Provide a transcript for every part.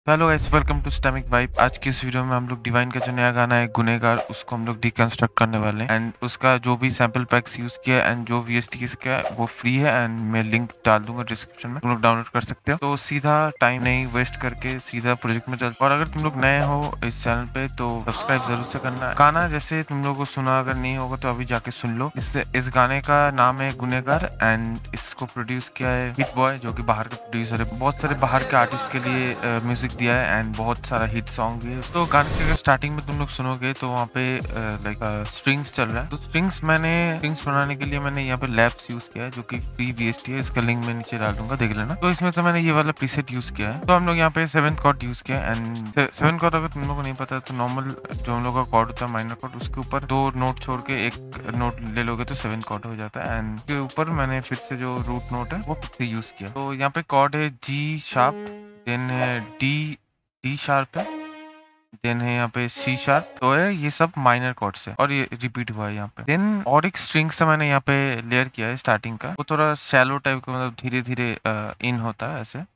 Hello guys, welcome to stemic vibe. आज की इस वीडियो में हम लोग डिवाइन का जो नया गाना है गुनहगार, उसको हम लोग डिकंस्ट्रक्ट करने वाले हैं एंड उसका जो भी सैंपल पैक्स यूज किया है एंड जो वीएसटी किया है वो फ्री है एंड मैं लिंक डाल दूंगा डिस्क्रिप्शन में, तुम लोग डाउनलोड कर सकते हो। तो सीधा टाइम नहीं वेस्ट करके सीधा प्रोजेक्ट में चलते। और अगर तुम लोग नए हो इस चैनल पे तो सब्सक्राइब जरूर से करना है। गाना जैसे तुम लोग को सुना अगर नहीं होगा तो अभी जाके सुन लो। इस गाने का नाम है गुनहगार एंड इसको प्रोड्यूस किया है हिट बॉय, जो कि बाहर का प्रोड्यूसर है। बहुत सारे बाहर के आर्टिस्ट के लिए म्यूजिक दिया है एंड बहुत सारा हिट सॉन्ग भी है। तो गाने के अगर स्टार्टिंग में तुम लोग सुनोगे तो वहाँ पे लाइक स्ट्रिंग्स चल रहा है। तो स्ट्रिंग्स बनाने के लिए मैंने यहाँ पे लैब्स यूज किया है, जो कि फ्री वीएसटी है। इसका लिंक मैं नीचे डाल दूंगा, देख लेना। तो इसमें तो मैंने ये वाला प्रीसेट यूज किया है। तो हम लोग यहाँ पे 7th कॉर्ड यूज किया है एंड 7th कॉर्ड अगर तुम लोग को नहीं पता तो नॉर्मल जो हम लोग का कॉर्ड होता है माइनर कॉर्ड, उसके ऊपर 2 नोट छोड़ के एक नोट ले लोगे तो 7th कॉर्ड हो जाता है। एंड के ऊपर मैंने फिर से जो रूट नोट है वो फिर से यूज किया। तो यहाँ पे कॉर्ड है जी शार्प, देन है डी शार्प है, देन है यहाँ पे सी शार्प। तो है ये सब माइनर कॉर्ड्स है और ये रिपीट हुआ है यहाँ पे। देन और एक स्ट्रिंग से मैंने यहाँ पे लेयर किया है स्टार्टिंग का, वो थोड़ा शैलो टाइप का, मतलब धीरे धीरे इन होता है ऐसे।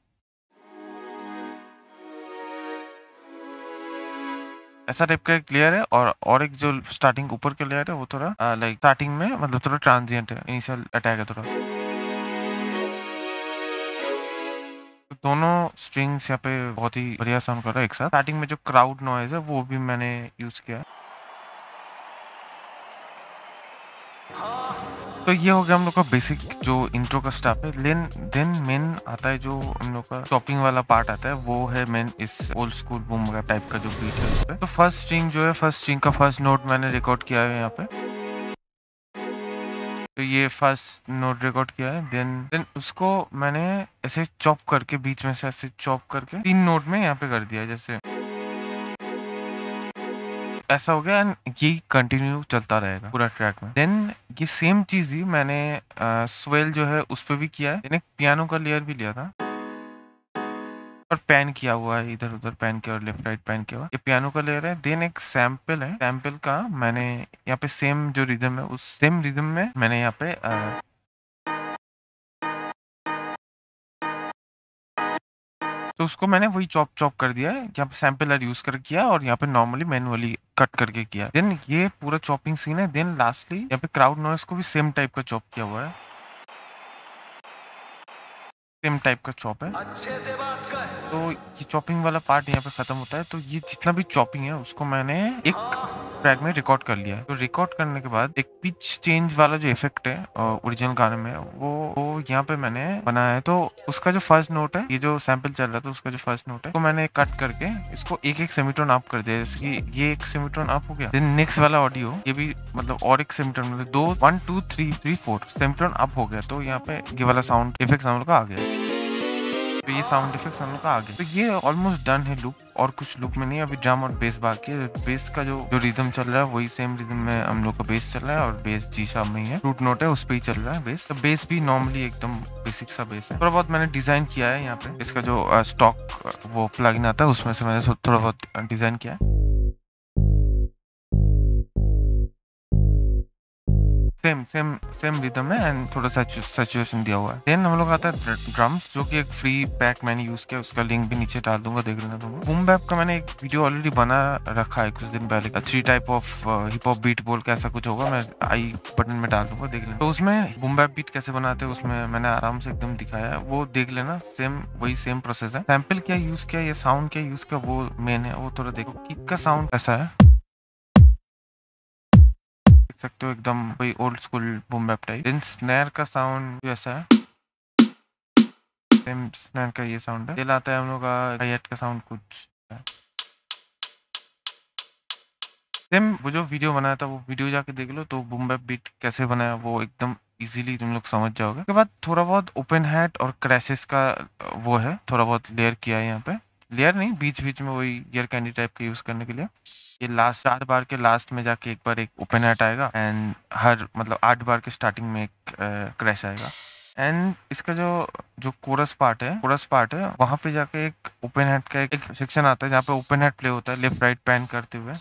ऐसा टाइप का एक लेयर है और एक जो स्टार्टिंग ऊपर का लेयर है वो थोड़ा लाइक स्टार्टिंग में मतलब थोड़ा ट्रांजिएंट है, इनिशियल अटैक है थोड़ा। तो दोनों स्ट्रिंग्स यहाँ पे बहुत ही बढ़िया साउंड कर रहा है एक साथ। स्टार्टिंग में जो क्राउड नॉइज है वो भी मैंने यूज किया है। तो ये हो गया हम लोग का बेसिक जो इंट्रो का स्टाफ है। देन मेन आता है जो हम लोग का चॉपिंग वाला पार्ट आता है, वो है मेन इस ओल्ड स्कूल बूम टाइप का जो बीट है उस पे। तो फर्स्ट स्ट्रिंग जो है, फर्स्ट स्ट्रिंग का फर्स्ट नोट मैंने रिकॉर्ड किया है यहाँ पे। तो ये फर्स्ट नोट रिकॉर्ड किया है। देन उसको मैंने ऐसे चॉप करके, बीच में से ऐसे चॉप करके 3 नोट में यहाँ पे कर दिया है, जैसे ऐसा हो गया। एंड यही कंटिन्यू चलता रहेगा पूरा ट्रैक में। देन ये सेम चीज ही मैंने स्वेल जो है उस पर भी किया है। एक पियानो का लेयर भी लिया था और पैन किया हुआ है, इधर उधर पैन किया और लेफ्ट राइट पैन किया हुआ। ये पियानो का लेयर है। देन एक सैंपल है, सैंपल का मैंने यहाँ पे सेम जो रिदम है उस सेम रिदम में मैंने यहाँ पे तो उसको मैंने वही चॉप चॉप कर दिया है। यहाँ पे सैंपलर यूज कर किया और यहाँ पे नॉर्मली मैनुअली कट करके किया। देन ये पूरा चॉपिंग सीन है। देन लास्टली यहाँ पे क्राउड नॉइस को भी सेम टाइप का चॉप किया हुआ है, सेम टाइप का चॉप है। अच्छे से बात कर। तो ये चॉपिंग वाला पार्ट यहाँ पे खत्म होता है। तो ये जितना भी चॉपिंग है उसको मैंने एक ट्रैक में रिकॉर्ड कर लिया है। तो रिकॉर्ड करने के बाद एक पिच चेंज वाला जो इफेक्ट है ओरिजिनल गाने में वो यहाँ पे मैंने बनाया है। तो उसका जो फर्स्ट नोट है, ये जो सैंपल चल रहा था उसका जो फर्स्ट नोट है, तो मैंने कट करके इसको एक एक सेमीटोन अप कर दिया। जैसे कि ये एक सेमीटोन अप हो गया। देन नेक्स्ट वाला ऑडियो ये भी मतलब और एक सेमीटोन, मतलब 2 1 2 3 3 4 सेमीटोन अप हो गया। तो यहाँ पे ये वाला साउंड इफेक्ट हम लोग का आ गया। तो ये साउंड इफेक्ट्स हम लोग का आ गया। तो ये ऑलमोस्ट डन है लूप, और कुछ लूप में नहीं, अभी ड्रम और बेस बाकी है। बेस का जो रिदम चल रहा है वही सेम रिदम में हम लोग का बेस चल रहा है, और बेस जी शार्प में ही है, रूट नोट है उस पे ही चल रहा है बेस। तो बेस भी नॉर्मली एकदम बेसिक सा बेस है। थोड़ा बहुत मैंने डिजाइन किया है यहाँ पे, इसका जो स्टॉक वो प्लगइन आता है उसमें से मैंने थोड़ा बहुत डिजाइन किया है। सेम सेम सेम रिदम है एंड थोड़ा सा सैचुरेशन दिया हुआ है। देन हम लोग आता है ड्रम्स, जो कि एक फ्री पैक मैंने यूज किया, उसका लिंक भी नीचे डाल दूंगा, देख लेना तुम। बूम बैप का मैंने एक वीडियो ऑलरेडी बना रखा है कुछ दिन पहले, 3 type of hip hop beat बोल के ऐसा कुछ होगा, मैं आई बटन में डाल दूंगा, देख लेना। तो उसमें बूम बैप बीट कैसे बनाते हैं उसमें मैंने आराम से एकदम दिखाया है, वो देख लेना। सेम वही सेम प्रोसेस है। सैंपल क्या यूज किया, ये साउंड क्या यूज किया, वो मेन है, वो थोड़ा देखो। किक का साउंड कैसा है देख सकते हो, एकदम वही old school boom bap type. Then snare का साउंड ऐसा है, सेम स्नैर का ये साउंड है। दिल आता है हम लोग का हाई-हैट का साउंड कुछ है। सेम वो जो वीडियो बनाया था वो वीडियो जाके देख लो, तो बूम बैप बीट कैसे बनाया वो एकदम इजीली तुम लोग समझ जाओगे। उसके बाद थोड़ा बहुत ओपन हैट और क्रैशेस का वो है, थोड़ा बहुत लेयर किया है यहाँ पे। लेयर नहीं, बीच बीच में वही ईयर कैंडी टाइप का यूज करने के लिए। ये लास्ट 4 बार के लास्ट में जाके एक बार एक ओपन हैट आएगा एंड हर मतलब 8 बार के स्टार्टिंग में एक क्रैश आएगा। एंड इसका जो जो कोरस पार्ट है वहां पे जाके एक ओपन हैट का एक सेक्शन आता है जहाँ पे ओपन हैट प्ले होता है लेफ्ट राइट पैन करते हुए।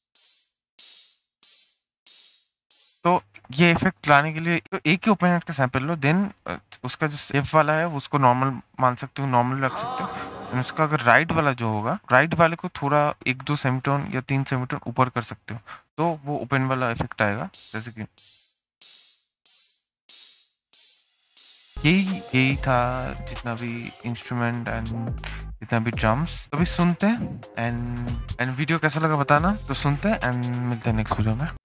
तो ये इफेक्ट लाने के लिए तो एक ही ओपन हैट का सैंपल लो। देन उसका जो सेफ वाला है उसको नॉर्मल मान सकते हो, नॉर्मल रख सकते हो। एंड उसका अगर राइट वाला जो होगा, राइट वाले को थोड़ा 1-2 सेमीटोन या 3 सेमीटोन ऊपर कर सकते हो, तो वो ओपन वाला इफेक्ट आएगा। जैसे कि यही था जितना भी इंस्ट्रूमेंट एंड जितना भी ड्रम्स। तो अभी सुनते हैं एंड वीडियो कैसा लगा बताना। तो सुनते हैं एंड मिलते हैं नेक्स्ट वीडियो में।